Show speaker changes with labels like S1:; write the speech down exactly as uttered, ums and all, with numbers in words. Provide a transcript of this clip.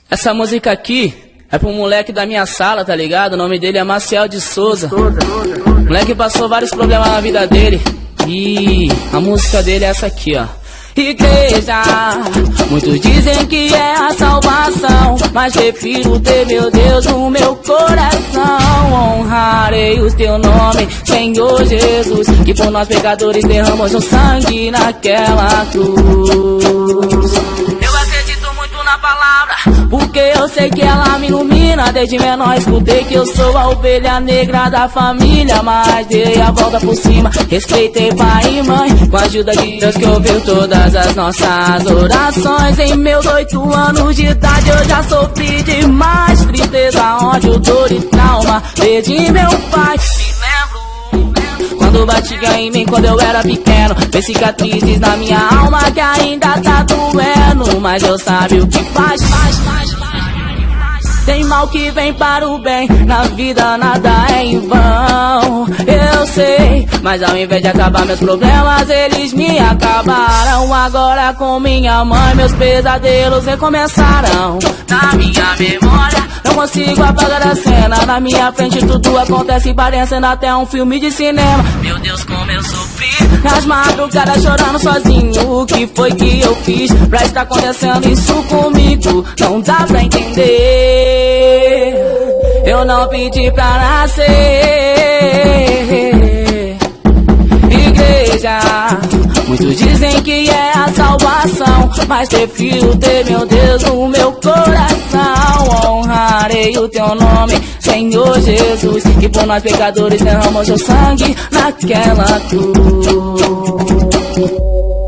S1: Essa música aqui é pro moleque da minha sala, tá ligado? O nome dele é Maciel de Souza. O moleque passou vários problemas na vida dele. E a música dele é essa aqui, ó. Igreja, muitos dizem que é a salvação, mas prefiro ter meu Deus no meu coração. Honrarei o teu nome, Senhor Jesus, que por nós pecadores derramou seu sangue naquela cruz. Eu acredito muito na palavra, porque eu sei que ela me ilumina. Desde menor escutei que eu sou a ovelha negra da família, mas dei a volta por cima, respeitei pai e mãe, com a ajuda de Deus que ouviu todas as nossas orações. Em meus oito anos de idade eu já sofri demais, tristeza, ódio, dor e trauma. Perdi meu pai, me lembro quando batia em mim quando eu era pequeno. Tem cicatrizes na minha alma que ainda tá doendo, mas Deus sabe o que faz, faz, faz, faz. Tem mal que vem para o bem, na vida nada é em vão. Eu sei, mas ao invés de acabar meus problemas, eles me acabaram. Agora com minha mãe meus pesadelos recomeçaram. Na minha memória não consigo apagar a cena, na minha frente tudo acontece parecendo até um filme de cinema. Meu Deus, como eu sofri nas madrugadas chorando sozinho. O que foi que eu fiz pra estar acontecendo isso comigo? Não dá pra entender. Eu não pedi pra nascer. Igreja, muitos dizem que é a salvação, mas prefiro ter meu Deus no meu coração. Honrarei o teu nome, Senhor Jesus, que por nós pecadores derramou seu sangue naquela cruz.